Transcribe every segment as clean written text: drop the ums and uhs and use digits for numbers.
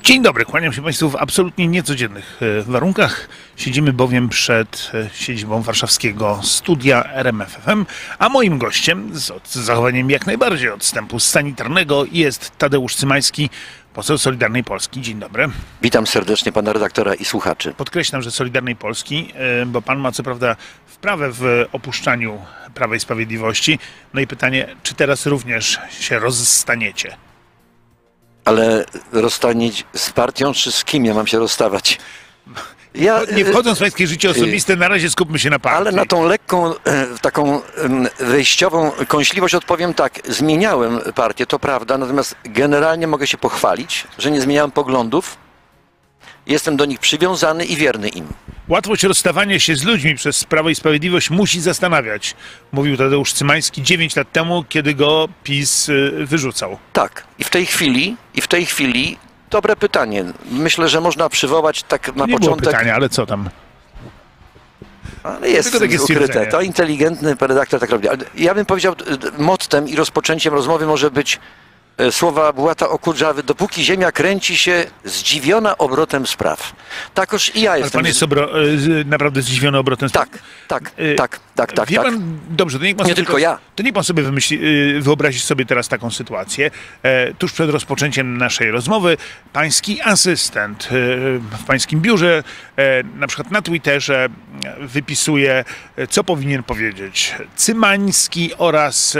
Dzień dobry, kłaniam się Państwu w absolutnie niecodziennych warunkach. Siedzimy bowiem przed siedzibą warszawskiego studia RMF FM, a moim gościem, z zachowaniem jak najbardziej odstępu sanitarnego, jest Tadeusz Cymański, poseł Solidarnej Polski. Dzień dobry. Witam serdecznie pana redaktora i słuchaczy. Podkreślam, że Solidarnej Polski, bo pan ma co prawda wprawę w opuszczaniu Prawa i Sprawiedliwości. No i pytanie, czy teraz również się rozstaniecie? Ale rozstanieć z partią, czy z kim ja mam się rozstawać? Nie wchodząc w pańskie życie osobiste, na razie skupmy się na partii. Ale na tą lekką, taką wejściową kąśliwość odpowiem tak. Zmieniałem partię, to prawda, natomiast generalnie mogę się pochwalić, że nie zmieniałem poglądów. Jestem do nich przywiązany i wierny im. Łatwość rozstawania się z ludźmi przez Prawo i Sprawiedliwość musi zastanawiać, mówił Tadeusz Cymański 9 lat temu, kiedy go PiS wyrzucał. Tak. I w tej chwili dobre pytanie. Myślę, że można przywołać tak na Nie początek. było pytania, ale co tam? Ale jest takie ukryte. stwierdzenie. To inteligentny redaktor tak robi. Ale ja bym powiedział, mottem i rozpoczęciem rozmowy może być słowa Bułata Okudżawy: dopóki ziemia kręci się, zdziwiona obrotem spraw. Takoż i ja Ale jestem. pan jest naprawdę zdziwiony obrotem spraw? Tak. Wie pan, dobrze, to niech pan Nie tylko ja. To niech pan sobie wyobrazi sobie teraz taką sytuację. Tuż przed rozpoczęciem naszej rozmowy pański asystent w pańskim biurze, na przykład na Twitterze, wypisuje, co powinien powiedzieć Cymański, oraz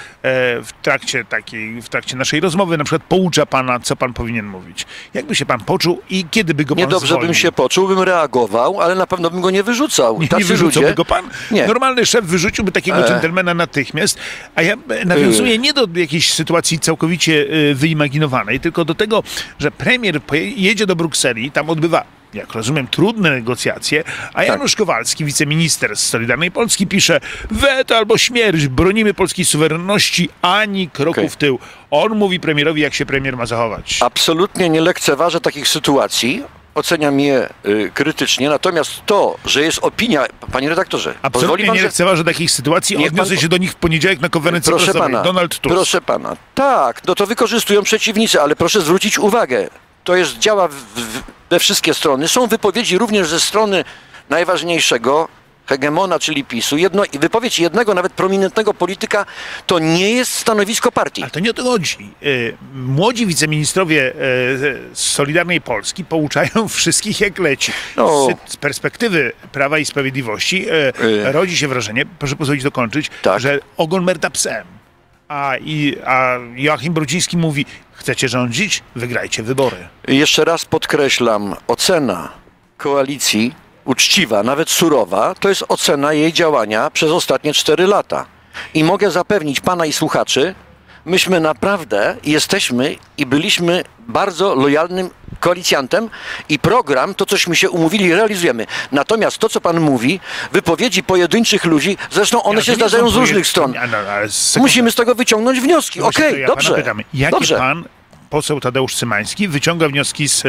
w trakcie naszej rozmowy na przykład poucza pana, co pan powinien mówić. Jakby się pan poczuł i kiedy by go pan Niedobrze zwolnił? bym się poczuł, bym reagował, ale na pewno bym go nie wyrzucał. Nie wyrzucałby go pan? Nie. Normalny szef wyrzuciłby takiego dżentelmena natychmiast, a ja nawiązuję nie do jakiejś sytuacji całkowicie wyimaginowanej, tylko do tego, że premier jedzie do Brukseli, tam odbywa, jak rozumiem, trudne negocjacje, a Janusz Kowalski, wiceminister z Solidarnej Polski, pisze: weto albo śmierć, bronimy polskiej suwerenności, ani kroku w tył. On mówi premierowi, jak się premier ma zachować. Absolutnie nie lekceważę takich sytuacji. Oceniam je krytycznie, natomiast to, że jest opinia, panie redaktorze, absolutnie nie lekceważę takich sytuacji, odniosę się do nich w poniedziałek na konferencji prasowej. Donald Tusk. Proszę pana, tak, no to wykorzystują przeciwnicy, ale proszę zwrócić uwagę, to działa we wszystkie strony. Są wypowiedzi również ze strony najważniejszego hegemona, czyli PiS-u. Wypowiedź jednego, nawet prominentnego polityka, to nie jest stanowisko partii. Ale to nie o to chodzi. Młodzi wiceministrowie z Solidarnej Polski pouczają wszystkich, jak leci. Z perspektywy Prawa i Sprawiedliwości rodzi się wrażenie, proszę pozwolić dokończyć, że ogon merda psem. A Joachim Brudziński mówi: chcecie rządzić? Wygrajcie wybory. Jeszcze raz podkreślam, ocena koalicji, uczciwa, nawet surowa, to jest ocena jej działania przez ostatnie 4 lata. I mogę zapewnić pana i słuchaczy, myśmy naprawdę jesteśmy i byliśmy bardzo lojalnym koalicjantem i program, to cośmy się umówili, realizujemy. Natomiast to, co pan mówi, wypowiedzi pojedynczych ludzi, zresztą one się zdarzają z różnych stron. Musimy z tego wyciągnąć wnioski. Okej, dobrze. Jaki pan, poseł Tadeusz Cymański, wyciąga wnioski z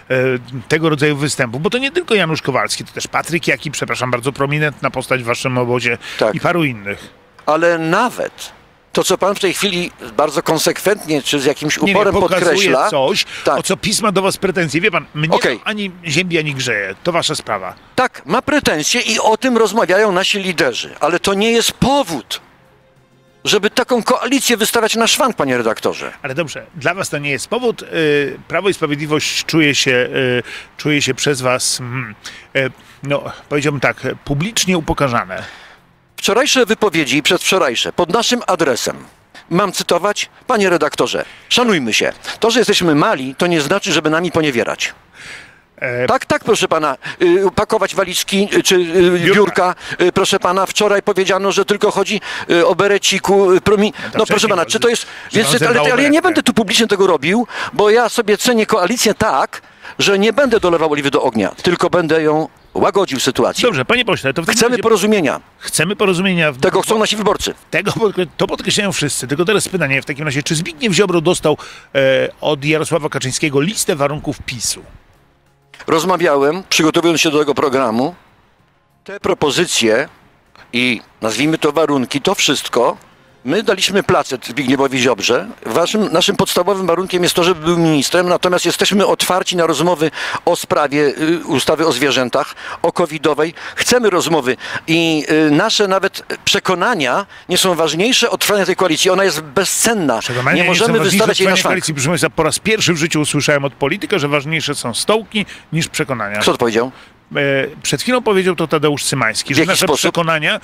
tego rodzaju występów? Bo to nie tylko Janusz Kowalski, to też Patryk Jaki, przepraszam bardzo, prominentna postać w waszym obozie, i paru innych. Ale nawet to, co pan w tej chwili bardzo konsekwentnie, czy z jakimś uporem podkreśla, coś, o co PiS ma do was pretensje. Wie pan, mnie to ani ziemi, ani grzeje. To wasza sprawa. Tak, ma pretensje i o tym rozmawiają nasi liderzy. Ale to nie jest powód, żeby taką koalicję wystawiać na szwank, panie redaktorze. Ale dobrze, dla was to nie jest powód. Prawo i Sprawiedliwość czuje się przez was, powiedziałbym tak, publicznie upokarzane. Wczorajsze wypowiedzi i przedwczorajsze pod naszym adresem. Mam cytować? Panie redaktorze, szanujmy się. To, że jesteśmy mali, to nie znaczy, żeby nami poniewierać. Tak, proszę pana, pakować walizki czy biurka. Proszę pana, wczoraj powiedziano, że tylko chodzi o bereciku. Proszę pana, czy to jest... Ale ja nie będę tu publicznie tego robił, bo ja sobie cenię koalicję tak, że nie będę dolewał oliwy do ognia, tylko będę ją łagodził sytuację. Dobrze, panie pośle, to chcemy porozumienia. Chcemy porozumienia. Tego chcą nasi wyborcy. To podkreślają wszyscy. Tylko teraz pytanie w takim razie, czy Zbigniew Ziobro dostał od Jarosława Kaczyńskiego listę warunków PiS-u? Rozmawiałem, przygotowując się do tego programu. Te propozycje i nazwijmy to warunki, to wszystko My daliśmy placet Zbigniewowi Ziobrze. Naszym podstawowym warunkiem jest to, żeby był ministrem, natomiast jesteśmy otwarci na rozmowy o sprawie ustawy o zwierzętach, o covidowej. Chcemy rozmowy i nasze nawet przekonania nie są ważniejsze od trwania tej koalicji. Ona jest bezcenna. Nie możemy wystawiać jej na szwank. Proszę Państwa, po raz pierwszy w życiu usłyszałem od polityka, że ważniejsze są stołki niż przekonania. Kto to powiedział? Przed chwilą powiedział to Tadeusz Cymański, że nasze przekonania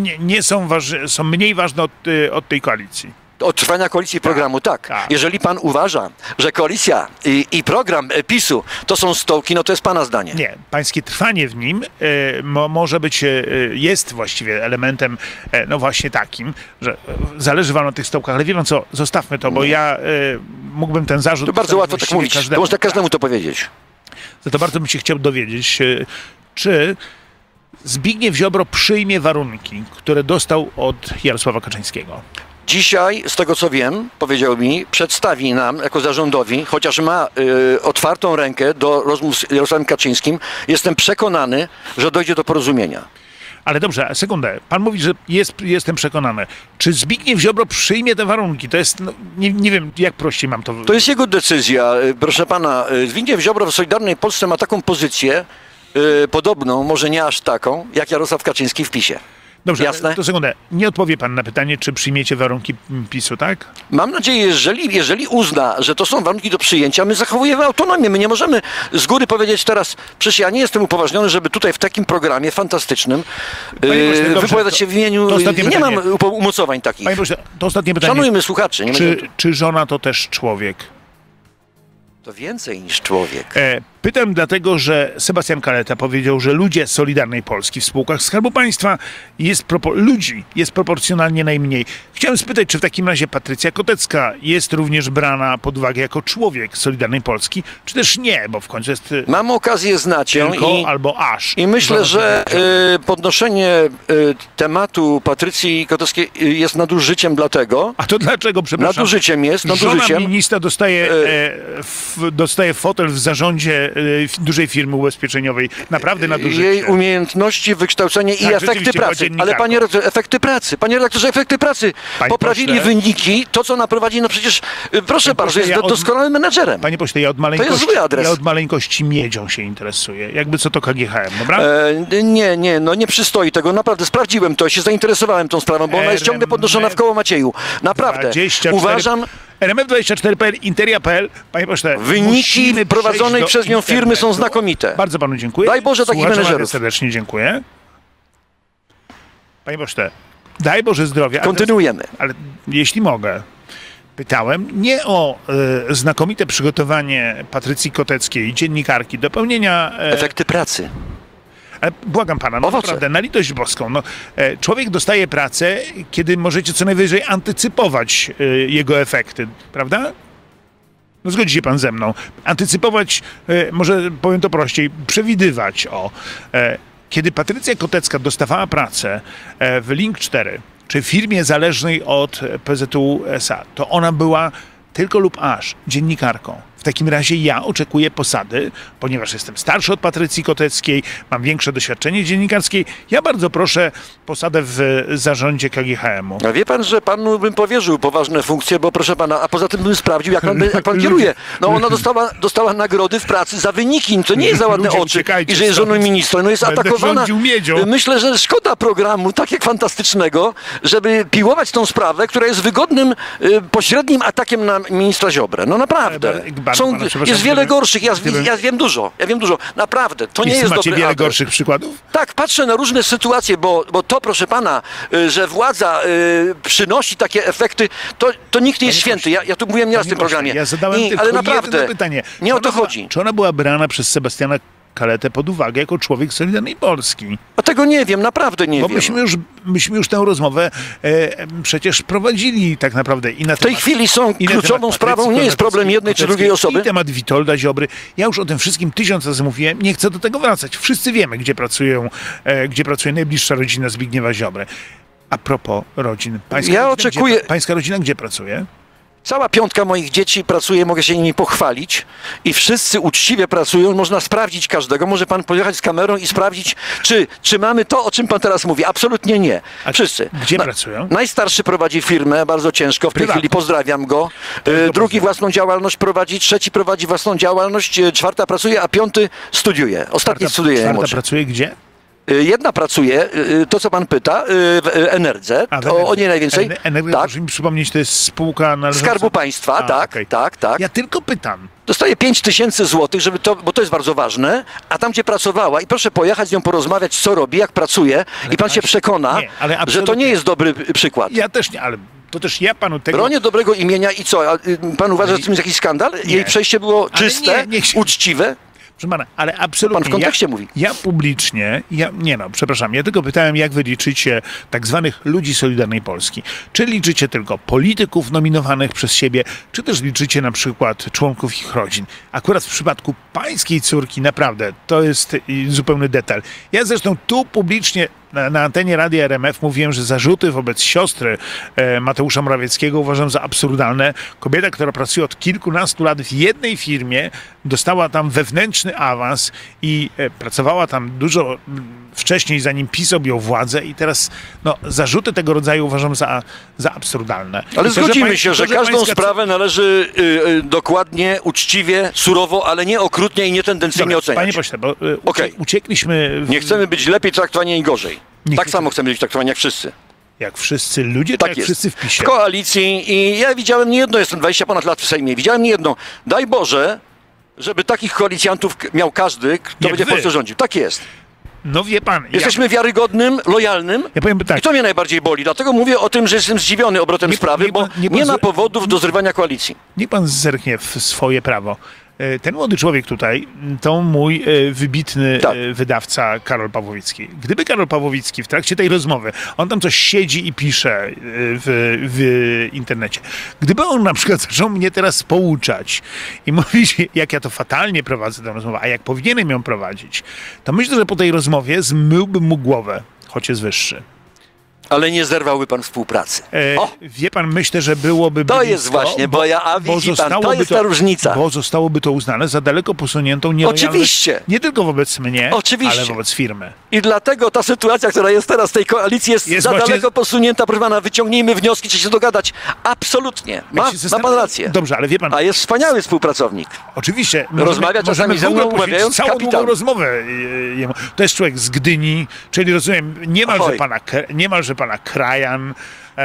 są mniej ważne od tej koalicji. Od trwania koalicji i programu, tak. Jeżeli pan uważa, że koalicja i program PiS-u to są stołki, no to jest pana zdanie. Nie, pańskie trwanie w nim może być, jest właściwie elementem, no właśnie takim, że zależy wam na tych stołkach, ale wie pan co, zostawmy to, bo ja mógłbym ten zarzut... To bardzo łatwo tak mówić, to można każdemu to powiedzieć. Za to bardzo bym się chciał dowiedzieć, czy Zbigniew Ziobro przyjmie warunki, które dostał od Jarosława Kaczyńskiego. Dzisiaj, z tego co wiem, powiedział mi, przedstawi nam jako zarządowi, chociaż ma otwartą rękę do rozmów z Jarosławem Kaczyńskim, jestem przekonany, że dojdzie do porozumienia. Ale dobrze, sekundę. Pan mówi, że jestem przekonany. Czy Zbigniew Ziobro przyjmie te warunki? To jest, no, nie wiem, jak prościej mam to... To jest jego decyzja. Proszę pana, Zbigniew Ziobro w Solidarnej Polsce ma taką pozycję, podobną, może nie aż taką, jak Jarosław Kaczyński w PiS-ie. Dobrze, jasne? To sekundę. Nie odpowie pan na pytanie, czy przyjmiecie warunki PiS-u, tak? Mam nadzieję, jeżeli uzna, że to są warunki do przyjęcia, my zachowujemy autonomię. My nie możemy z góry powiedzieć teraz, przecież ja nie jestem upoważniony, żeby tutaj w takim programie fantastycznym wypowiadać się w imieniu... Nie mam umocowań takich. Panie pośle, to ostatnie pytanie. Szanujmy słuchaczy. Czy żona to też człowiek? To więcej niż człowiek. Pytam dlatego, że Sebastian Kaleta powiedział, że ludzie Solidarnej Polski w spółkach Skarbu Państwa ludzi jest proporcjonalnie najmniej. Chciałem spytać, czy w takim razie Patrycja Kotecka jest również brana pod uwagę jako człowiek Solidarnej Polski, czy też nie, bo w końcu jest... Mam okazję znać ją albo aż. I myślę, że podnoszenie tematu Patrycji Koteckiej jest nadużyciem dlatego... A to dlaczego, przepraszam? Nadużyciem jest, nadużyciem. Żona ministra dostaje fotel w zarządzie dużej firmy ubezpieczeniowej. Naprawdę nadużycie. Jej umiejętności, wykształcenie i efekty pracy. Ale panie redaktorze, efekty pracy. Panie redaktorze, efekty pracy. Poprawili wyniki, to co naprowadzi, no przecież proszę bardzo, jest doskonałym menedżerem. Panie pośle, ja od maleńkości miedzią się interesuję. Jakby co to KGHM, dobra? Nie przystoi tego. Naprawdę sprawdziłem to, się zainteresowałem tą sprawą, bo ona jest ciągle podnoszona w koło Macieju. Naprawdę. Uważam... RMF24.pl, Interia.pl, panie pośle, wyniki prowadzonej przez nią firmy są znakomite. Bardzo panu dziękuję. Daj Boże takich menedżerów. Serdecznie dziękuję. Panie pośle, daj Boże zdrowia. Kontynuujemy. Ale jeśli mogę, pytałem nie o znakomite przygotowanie Patrycji Koteckiej, dziennikarki, do pełnienia... efekty pracy. Ale błagam pana, no naprawdę, na litość boską. No, człowiek dostaje pracę, kiedy możecie co najwyżej antycypować jego efekty, prawda? No zgodzi się pan ze mną. Antycypować, może powiem to prościej, przewidywać. Kiedy Patrycja Kotecka dostawała pracę w Link4, czy firmie zależnej od PZU SA, to ona była tylko lub aż dziennikarką. W takim razie ja oczekuję posady, ponieważ jestem starszy od Patrycji Koteckiej, mam większe doświadczenie dziennikarskie. Ja bardzo proszę posadę w zarządzie KGHM-u. A wie pan, że panu bym powierzył poważne funkcje, bo proszę pana, a poza tym bym sprawdził, jak pan kieruje. No ona dostała nagrody w pracy za wyniki, to nie jest za ładne oczy i że jest żoną ministra. No jest atakowana. Myślę, że szkoda programu tak fantastycznego, żeby piłować tą sprawę, która jest wygodnym, pośrednim atakiem na ministra Ziobrę. No naprawdę. Jest wiele gorszych, ja wiem dużo, naprawdę, to nie jest dobry macie wiele adres. Gorszych przykładów? Tak, patrzę na różne sytuacje, bo to, proszę pana, że władza przynosi takie efekty, to nikt nie jest święty, ja tu mówiłem nieraz w tym programie. Ja zadałem ale naprawdę, pytanie. Nie o to chodzi. Czy ona była brana przez Sebastiana Kaletę pod uwagę jako człowiek Solidarnej Polski? A tego nie wiem, naprawdę nie wiem. Bo myśmy już tę rozmowę przecież prowadzili tak naprawdę. I na w tej chwili kluczową sprawą nie jest problem jednej czy drugiej osoby. I temat Witolda Ziobry. Ja już o tym wszystkim 1000 razy mówiłem. Nie chcę do tego wracać. Wszyscy wiemy, gdzie pracuje najbliższa rodzina Zbigniewa Ziobry. A propos rodzin. Pańska rodzina gdzie pracuje? Cała piątka moich dzieci pracuje, mogę się nimi pochwalić i wszyscy uczciwie pracują, można sprawdzić każdego. Może pan pojechać z kamerą i sprawdzić, czy mamy to, o czym pan teraz mówi. Absolutnie nie. Wszyscy. Gdzie pracują? Najstarszy prowadzi firmę, bardzo ciężko, w tej chwili pozdrawiam go. Drugi własną działalność prowadzi, trzeci prowadzi własną działalność, czwarta pracuje, a piąty studiuje. Ostatni studiuje. Czwarta pracuje gdzie? Jedna pracuje, to co pan pyta, w Enerdze, o nie najwięcej. Energia, tak. proszę mi przypomnieć, to jest spółka należąca... Skarbu Państwa, tak, okay. tak. Ja tylko pytam. Dostaje 5000 złotych, żeby to, bo to jest bardzo ważne, a tam, gdzie pracowała i proszę pojechać z nią porozmawiać, co robi, jak pracuje i pan się przekona, że to nie jest dobry przykład. Ja też nie, ale to też ja panu tego... Bronię dobrego imienia i co? A pan uważa, że to jest jakiś skandal? Nie. Jej przejście było czyste, uczciwe? Proszę pana, ale absolutnie... Pan w kontekście mówi. Ja publicznie, przepraszam, ja tylko pytałem, jak wy liczycie tak zwanych ludzi Solidarnej Polski. Czy liczycie tylko polityków nominowanych przez siebie, czy też liczycie na przykład członków ich rodzin? Akurat w przypadku pańskiej córki naprawdę to jest zupełny detal. Ja zresztą tu publicznie na antenie Radia RMF mówiłem, że zarzuty wobec siostry Mateusza Morawieckiego uważam za absurdalne. Kobieta, która pracuje od kilkunastu lat w jednej firmie, dostała tam wewnętrzny awans i pracowała tam dużo wcześniej, zanim PiS objął władzę i teraz zarzuty tego rodzaju uważam za absurdalne. Ale zgodzimy się, że każdą sprawę należy dokładnie, uczciwie, surowo, ale nie okrutnie i nie tendencyjnie oceniać. Panie pośle, bo uciekliśmy... Nie chcemy być lepiej traktowani, ani gorzej. Tak samo chcemy być traktowani jak wszyscy. Jak wszyscy ludzie, tak jak wszyscy w PiS-ie. W koalicji i ja widziałem niejedno, jestem 20 ponad lat w Sejmie, widziałem niejedno. Daj Boże, żeby takich koalicjantów miał każdy, kto będzie w Polsce rządził. Tak jest. No wie pan... Jesteśmy wiarygodnym, lojalnym tak. i to mnie najbardziej boli. Dlatego mówię o tym, że jestem zdziwiony obrotem sprawy, bo nie ma powodów do zrywania koalicji. Niech pan zerknie w swoje prawo. Ten młody człowiek tutaj to mój wybitny wydawca Karol Pawłowicki. Gdyby Karol Pawłowicki w trakcie tej rozmowy, on tam coś siedzi i pisze w internecie, gdyby on na przykład zaczął mnie teraz pouczać i mówić, jak ja to fatalnie prowadzę tę rozmowę, a jak powinienem ją prowadzić, to myślę, że po tej rozmowie zmyłbym mu głowę, choć jest wyższy. Ale nie zerwałby pan współpracy. Wie pan, myślę, że byłoby to blisko, jest właśnie, bo widzi pan, to jest ta różnica. Bo zostałoby to uznane za daleko posuniętą nielojalność. Oczywiście. Nie tylko wobec mnie, oczywiście, ale wobec firmy. I dlatego ta sytuacja, która jest teraz w tej koalicji jest za właśnie... daleko posunięta. Proszę pana, wyciągnijmy wnioski, czy się dogadać. Absolutnie. Ma pan rację. Dobrze, ale wie pan... A jest wspaniały współpracownik. Oczywiście. Rozmawia czasami ze mną, umawiając całą kapitał. długą rozmowę jemu. To jest człowiek z Gdyni, czyli rozumiem, niemalże pana krajan.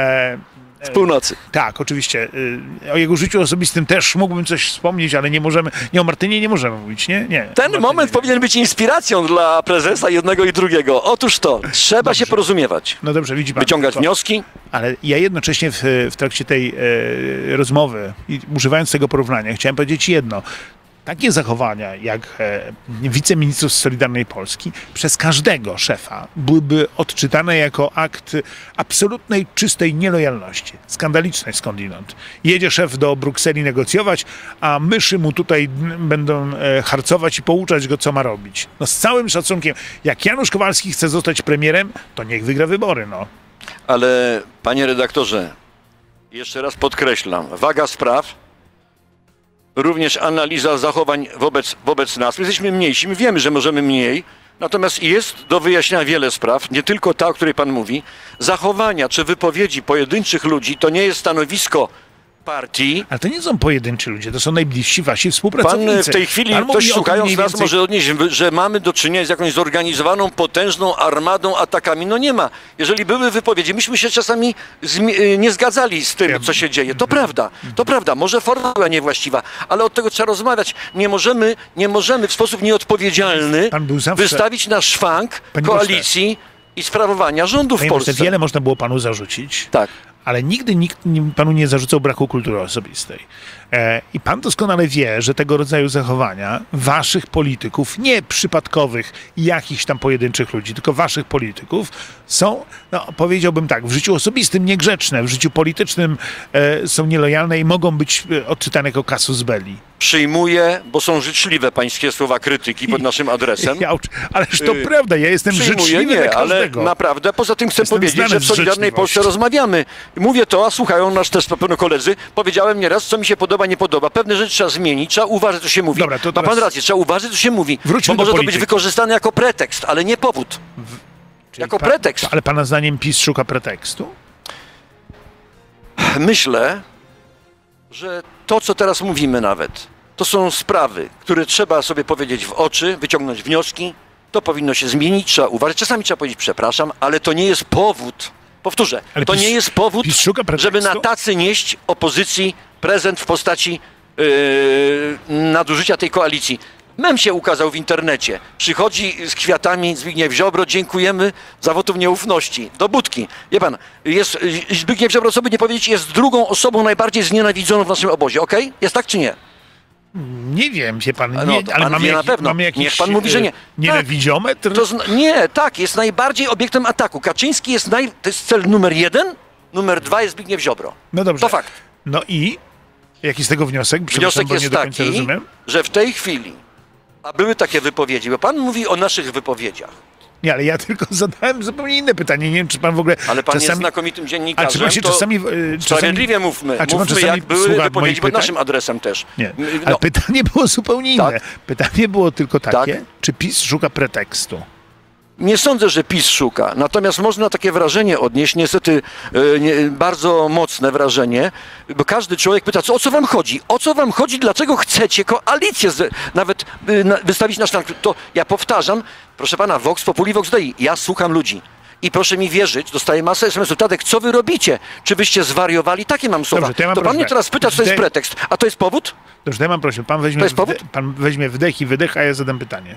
Z północy. Tak, oczywiście. O jego życiu osobistym też mógłbym coś wspomnieć, ale nie możemy, o Martynie nie możemy mówić, nie? Ten moment powinien być inspiracją dla prezesa jednego i drugiego. Otóż to, trzeba się porozumiewać. No dobrze, widzi pan. Wyciągać wnioski. Ale ja jednocześnie w trakcie tej rozmowy, używając tego porównania, chciałem powiedzieć jedno. Takie zachowania jak wiceministrów z Solidarnej Polski przez każdego szefa byłyby odczytane jako akt absolutnej, czystej nielojalności. Skandalicznej skądinąd. Jedzie szef do Brukseli negocjować, a myszy mu tutaj będą harcować i pouczać go, co ma robić. No z całym szacunkiem, jak Janusz Kowalski chce zostać premierem, to niech wygra wybory, no. Ale panie redaktorze, jeszcze raz podkreślam, waga spraw, również analiza zachowań wobec nas. My jesteśmy mniejsi, my wiemy, że możemy mniej, natomiast jest do wyjaśnienia wiele spraw, nie tylko ta, o której pan mówi. Zachowania czy wypowiedzi pojedynczych ludzi to nie jest stanowisko partii. Ale to nie są pojedynczy ludzie, to są najbliżsi wasi współpracownicy. Pan w tej chwili, ktoś szukając nas może odnieść, że mamy do czynienia z jakąś zorganizowaną, potężną armadą, atakami. No nie ma. Jeżeli były wypowiedzi, myśmy się czasami nie zgadzali z tym, co się dzieje. To prawda. Może forma była niewłaściwa, ale od tego trzeba rozmawiać. Nie możemy w sposób nieodpowiedzialny wystawić na szwank koalicji i sprawowania rządów w Polsce. Wiele można było panu zarzucić. Tak. Ale nigdy nikt panu nie zarzucał braku kultury osobistej. I pan doskonale wie, że tego rodzaju zachowania waszych polityków, nie przypadkowych jakichś tam pojedynczych ludzi, tylko waszych polityków są, powiedziałbym tak, w życiu osobistym niegrzeczne, w życiu politycznym są nielojalne i mogą być odczytane jako casus belli. Przyjmuję, bo są życzliwe pańskie słowa krytyki pod naszym adresem. Ależ to prawda, ja jestem życzliwy dla każdego. Ale naprawdę, poza tym chcę powiedzieć, że w Solidarnej Polsce rozmawiamy. Mówię to, a słuchają nas też na pewno koledzy. Powiedziałem nieraz, co mi się podoba, nie podoba. Pewne rzeczy trzeba zmienić, trzeba uważać, co się mówi. Dobra, to Ma teraz pan rację, trzeba uważać, co się mówi. wróćmy Bo do może to być polityki. wykorzystane jako pretekst, ale nie powód. Czyli Jako pretekst. Ale pana zdaniem PiS szuka pretekstu? Myślę, że to, co teraz mówimy nawet, to są sprawy, które trzeba sobie powiedzieć w oczy, wyciągnąć wnioski. To powinno się zmienić, trzeba uważać. Czasami trzeba powiedzieć przepraszam, ale to nie jest powód. Powtórzę, Ale to PiS- nie jest powód, PiS szuka pretekstu? żeby na tacy nieść opozycji prezent w postaci nadużycia tej koalicji. Mem się ukazał w internecie. Przychodzi z kwiatami Zbigniew Ziobro, dziękujemy za wotum nieufności. Do budki. Wie pan, Zbigniew Ziobro, co by nie powiedzieć, jest drugą osobą najbardziej znienawidzoną w naszym obozie, okej? Jest tak czy nie? Nie wiem, wie pan, No, nie, to ale pan mamy, wie na pewno. mamy jakiś Niech pan mówi, że nie. nienawidzometr? Nie, tak, jest najbardziej obiektem ataku. Kaczyński jest to jest cel numer 1, numer 2 jest Zbigniew Ziobro. No dobrze. To fakt. No i? Jaki z tego wniosek? Przepraszam, Wniosek bo jest nie do końca taki, rozumiem. że w tej chwili, a były takie wypowiedzi, bo pan mówi o naszych wypowiedziach, Nie, ale ja tylko zadałem zupełnie inne pytanie. Nie wiem, czy pan w ogóle ale pan jest czasami... znakomitym A czy dziennikarzem, pan się to czasami... sprawiedliwie mówmy. A czy pan Mówmy, czasami jak były słucha wypowiedzi moich pod pytań? naszym adresem też. Nie, No, ale pytanie było zupełnie inne. Tak. Pytanie było tylko takie, Tak. czy PiS szuka pretekstu? Nie sądzę, że PiS szuka. Natomiast można takie wrażenie odnieść, niestety bardzo mocne wrażenie, bo każdy człowiek pyta, o co wam chodzi? O co wam chodzi? Dlaczego chcecie koalicję nawet wystawić na sztank? To ja powtarzam, proszę pana, Vox Populi, Vox Dei. Ja słucham ludzi. I proszę mi wierzyć, dostaję masę SMS-ów. Tadek, co wy robicie? Czy wyście zwariowali? Takie mam słowa. Dobrze, to ja mam pan prośbę. mnie teraz pyta, co to jest pretekst. A to jest powód? Dobrze, to ja mam prośbę. Pan weźmie, To jest powód? pan weźmie wdech i wydech, a ja zadam pytanie.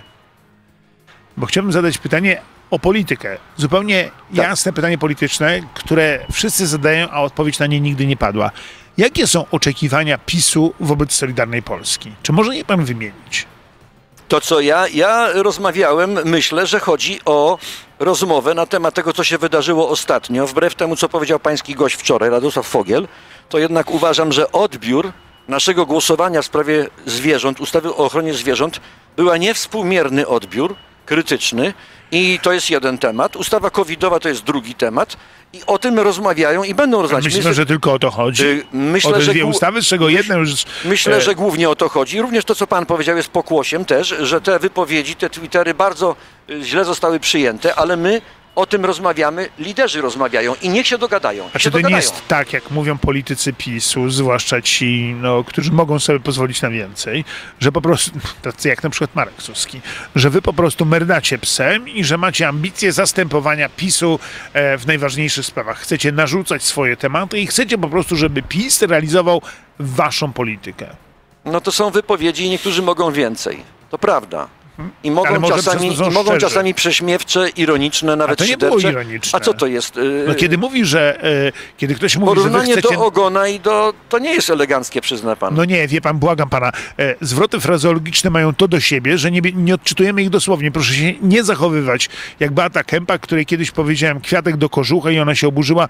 Bo chciałbym zadać pytanie o politykę. Zupełnie Tak. jasne pytanie polityczne, które wszyscy zadają, a odpowiedź na nie nigdy nie padła. Jakie są oczekiwania PiS-u wobec Solidarnej Polski? Czy może je pan wymienić? To co ja rozmawiałem, myślę, że chodzi o rozmowę na temat tego, co się wydarzyło ostatnio. Wbrew temu, co powiedział pański gość wczoraj, Radosław Fogiel, to jednak uważam, że odbiór naszego głosowania w sprawie zwierząt, ustawy o ochronie zwierząt, była niewspółmierny odbiór, krytyczny i to jest jeden temat. Ustawa covidowa to jest drugi temat i o tym rozmawiają i będą rozmawiać. Myślę, że tylko o to chodzi. Myślę, o te że dwie ustawy, z czego jedna już... Myślę, że głównie o to chodzi. Również to, co pan powiedział, jest pokłosiem też, że te wypowiedzi, te Twittery bardzo źle zostały przyjęte, ale my o tym rozmawiamy, liderzy rozmawiają i niech się dogadają. A czy to nie jest tak, jak mówią politycy PiS-u, zwłaszcza ci, którzy mogą sobie pozwolić na więcej, że po prostu, tacy jak na przykład Marek Suski, że wy po prostu merdacie psem i że macie ambicje zastępowania PiS-u w najważniejszych sprawach. Chcecie narzucać swoje tematy i chcecie po prostu, żeby PiS realizował waszą politykę. No to są wypowiedzi i niektórzy mogą więcej. To prawda. I mogą może czasami prześmiewcze, ironiczne, nawet to nie było szydercze. ironiczne. A co to jest? No kiedy mówi, że kiedy ktoś mówi, że wy Porównanie chcecie... do ogona i to nie jest eleganckie, przyzna pan. No nie, wie pan, błagam pana. Zwroty frazeologiczne mają to do siebie, że nie odczytujemy ich dosłownie. Proszę się nie zachowywać jak Beata Kępa, której kiedyś powiedziałem kwiatek do kożucha i ona się oburzyła,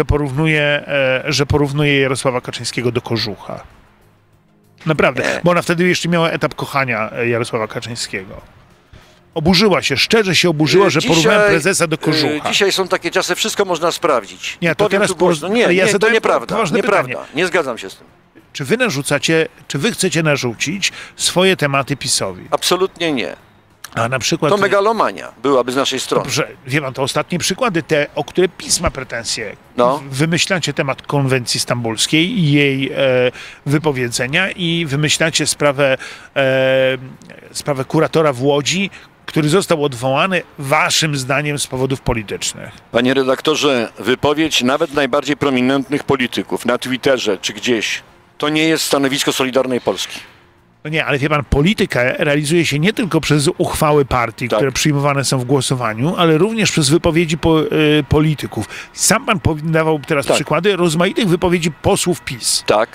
że porównuje Jarosława Kaczyńskiego do kożucha. Naprawdę, bo ona wtedy jeszcze miała etap kochania Jarosława Kaczyńskiego. Oburzyła się, szczerze się oburzyła, że porównałem prezesa do kożucha. Dzisiaj są takie czasy, wszystko można sprawdzić. Nie, to powiem teraz tu głośno. Nie, to nieprawda. Nieprawda. Nie zgadzam się z tym. Czy wy chcecie narzucić swoje tematy PiS-owi? Absolutnie nie. A na przykład... To megalomania byłaby z naszej strony. Dobrze, wie pan, to ostatnie przykłady, te, o które PiS ma pretensje. No. Wymyślacie temat konwencji stambulskiej i jej wypowiedzenia i wymyślacie sprawę kuratora w Łodzi, który został odwołany waszym zdaniem z powodów politycznych. Panie redaktorze, wypowiedź nawet najbardziej prominentnych polityków na Twitterze czy gdzieś, to nie jest stanowisko Solidarnej Polski. No nie, ale wie pan, politykę realizuje się nie tylko przez uchwały partii, tak, które przyjmowane są w głosowaniu, ale również przez wypowiedzi polityków. Sam pan dawał teraz przykłady rozmaitych wypowiedzi posłów PiS. Tak.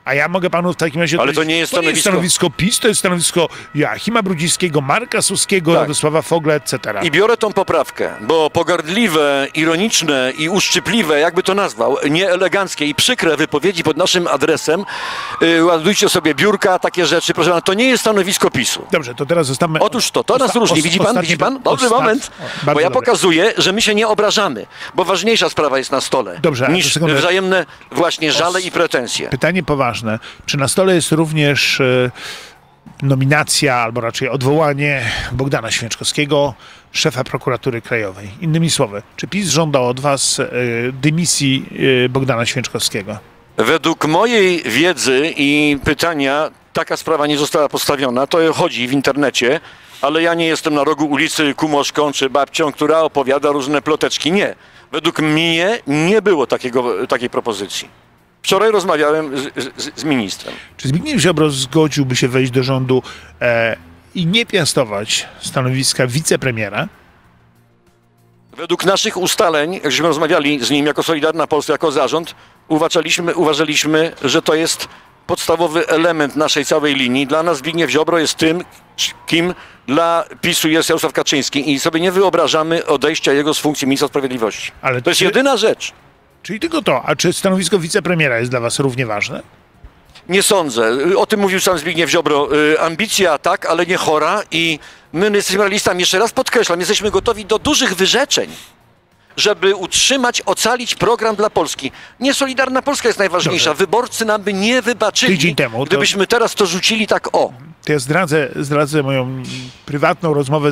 A ja mogę panu w takim razie... Ale to nie jest stanowisko PiS, to jest stanowisko Joachima Brudzińskiego, Marka Suskiego, Radosława Fogla, etc. I biorę tą poprawkę, bo pogardliwe, ironiczne i uszczypliwe, jakby to nazwał, nieeleganckie i przykre wypowiedzi pod naszym adresem, ładujcie sobie biurka, takie rzeczy, proszę pana, to nie jest stanowisko PiS-u. Dobrze, to teraz zostawmy... Otóż to nas różni. Widzi pan? Dobry moment, bo ja pokazuję, że my się nie obrażamy, bo ważniejsza sprawa jest na stole, niż wzajemne właśnie żale i pretensje. Pytanie poważne. Czy na stole jest również nominacja, albo raczej odwołanie Bogdana Święczkowskiego, szefa prokuratury krajowej? Innymi słowy, czy PiS żąda od was dymisji Bogdana Święczkowskiego? Według mojej wiedzy i pytania taka sprawa nie została postawiona. To chodzi w internecie, ale ja nie jestem na rogu ulicy Kumoszką czy babcią, która opowiada różne ploteczki. Nie. Według mnie nie było takiej propozycji. Wczoraj rozmawiałem z ministrem. Czy Zbigniew Ziobro zgodziłby się wejść do rządu i nie piastować stanowiska wicepremiera? Według naszych ustaleń, jak żeśmy rozmawiali z nim jako Solidarna Polska, jako zarząd, uważaliśmy, że to jest podstawowy element naszej całej linii. Dla nas Zbigniew Ziobro jest tym, kim dla PiS-u jest Jarosław Kaczyński i sobie nie wyobrażamy odejścia jego z funkcji ministra sprawiedliwości. Ale to jest jedyna rzecz. Czyli tylko to. A czy stanowisko wicepremiera jest dla was równie ważne? Nie sądzę. O tym mówił sam Zbigniew Ziobro. Ambicja tak, ale nie chora i my jesteśmy realistami. Jeszcze raz podkreślam, jesteśmy gotowi do dużych wyrzeczeń, żeby utrzymać, ocalić program dla Polski. Nie Solidarna Polska jest najważniejsza. Dobrze. Wyborcy nam by nie wybaczyli, tydzień temu, gdybyśmy teraz to rzucili tak o. To ja zdradzę moją prywatną rozmowę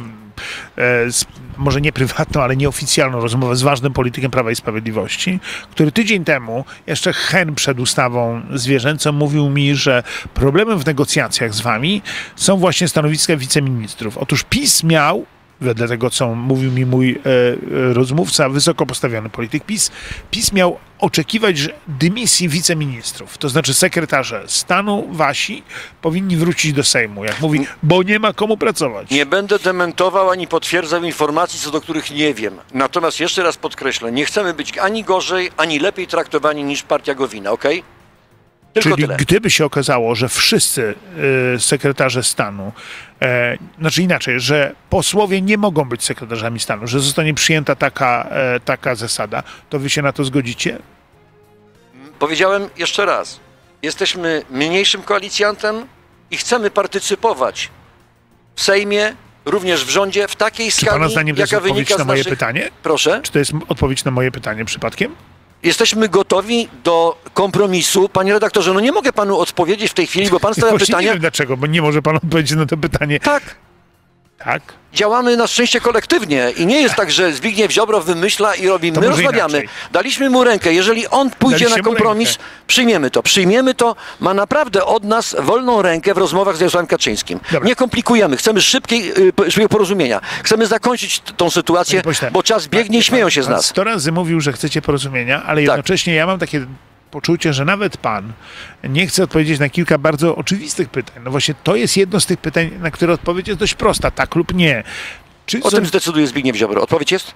może nie prywatną, ale nieoficjalną rozmowę z ważnym politykiem Prawa i Sprawiedliwości, który tydzień temu, jeszcze hen przed ustawą zwierzęcą, mówił mi, że problemem w negocjacjach z wami są właśnie stanowiska wiceministrów. Otóż PiS miał, wedle tego, co mówił mi mój rozmówca, wysoko postawiony polityk PiS miał oczekiwać dymisji wiceministrów. To znaczy sekretarze stanu wasi powinni wrócić do Sejmu, jak mówi, bo nie ma komu pracować. Nie będę dementował ani potwierdzał informacji, co do których nie wiem. Natomiast jeszcze raz podkreślę, nie chcemy być ani gorzej, ani lepiej traktowani niż partia Gowina, okej? Czyli tyle. Gdyby się okazało, że wszyscy sekretarze stanu, znaczy inaczej, że posłowie nie mogą być sekretarzami stanu, że zostanie przyjęta taka zasada, to wy się na to zgodzicie? Powiedziałem jeszcze raz, jesteśmy mniejszym koalicjantem i chcemy partycypować w Sejmie, również w rządzie, w takiej skali, pana zdaniem to jest jaka wynika odpowiedź na moje pytanie? Proszę? Czy to jest odpowiedź na moje pytanie przypadkiem? Jesteśmy gotowi do kompromisu. Panie redaktorze, no nie mogę panu odpowiedzieć w tej chwili, bo pan stawia pytania... Nie wiem dlaczego, bo nie może pan odpowiedzieć na to pytanie. Tak. Tak? Działamy na szczęście kolektywnie i nie jest tak, że Zbigniew Ziobro wymyśla i robi. My rozmawiamy. Inaczej. Daliśmy mu rękę. Jeżeli on pójdzie na kompromis, przyjmiemy to. Przyjmiemy to. Ma naprawdę od nas wolną rękę w rozmowach z Jarosławem Kaczyńskim. Dobra. Nie komplikujemy. Chcemy szybkiego porozumienia. Chcemy zakończyć tą sytuację, bo czas biegnie i śmieją się z nas. 100 razy mówił, że chcecie porozumienia, ale jednocześnie ja mam takie poczucie, że nawet pan nie chce odpowiedzieć na kilka bardzo oczywistych pytań. No właśnie to jest jedno z tych pytań, na które odpowiedź jest dość prosta, tak lub nie. O tym zdecyduje Zbigniew Ziobro. Odpowiedź jest?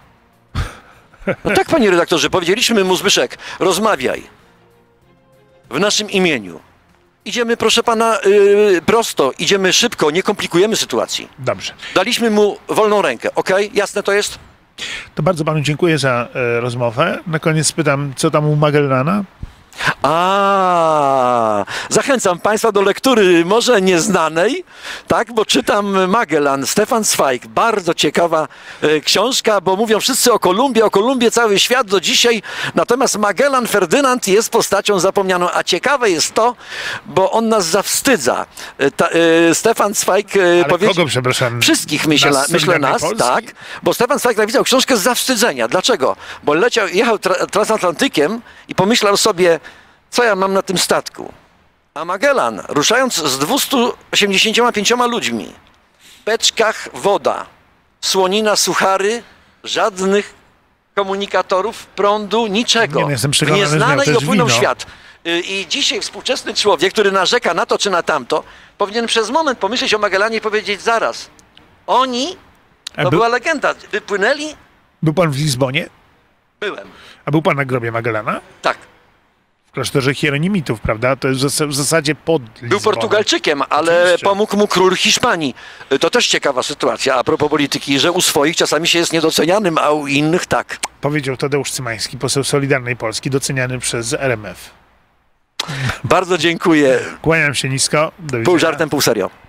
No tak, panie redaktorze, powiedzieliśmy mu, Zbyszek, rozmawiaj w naszym imieniu. Idziemy, proszę pana, prosto, idziemy szybko, nie komplikujemy sytuacji. Dobrze. Daliśmy mu wolną rękę, okej? Jasne to jest? To bardzo panu dziękuję za rozmowę. Na koniec pytam, co tam u Magellana? Zachęcam państwa do lektury może nieznanej, tak, bo czytam Magellan, Stefan Zweig, bardzo ciekawa książka, bo mówią wszyscy o Kolumbii cały świat do dzisiaj, natomiast Magellan Ferdynand jest postacią zapomnianą, a ciekawe jest to, bo on nas zawstydza. Stefan Zweig powiedział... Kogo, przepraszam? Wszystkich, myślę nas, tak, bo Stefan Zweig napisał książkę z zawstydzenia. Dlaczego? Bo jechał transatlantykiem i pomyślał sobie, co ja mam na tym statku? A Magellan, ruszając z 285 ludźmi, w beczkach woda, słonina, suchary, żadnych komunikatorów, prądu, niczego. W nieznanej opłynął świat. I dzisiaj współczesny człowiek, który narzeka na to czy na tamto, powinien przez moment pomyśleć o Magellanie i powiedzieć zaraz. Oni, to była legenda, wypłynęli... Był pan w Lizbonie? Byłem. A był pan na grobie Magellana? Tak. klasztorze hieronimitów, prawda? To jest w zasadzie pod Lizboną. Był Portugalczykiem, ale Oczywiście. pomógł mu król Hiszpanii. To też ciekawa sytuacja a propos polityki, że u swoich czasami się jest niedocenianym, a u innych tak. Powiedział Tadeusz Cymański, poseł Solidarnej Polski, doceniany przez RMF. Bardzo dziękuję. Kłaniam się nisko. Do Pół widzenia. żartem, pół serio.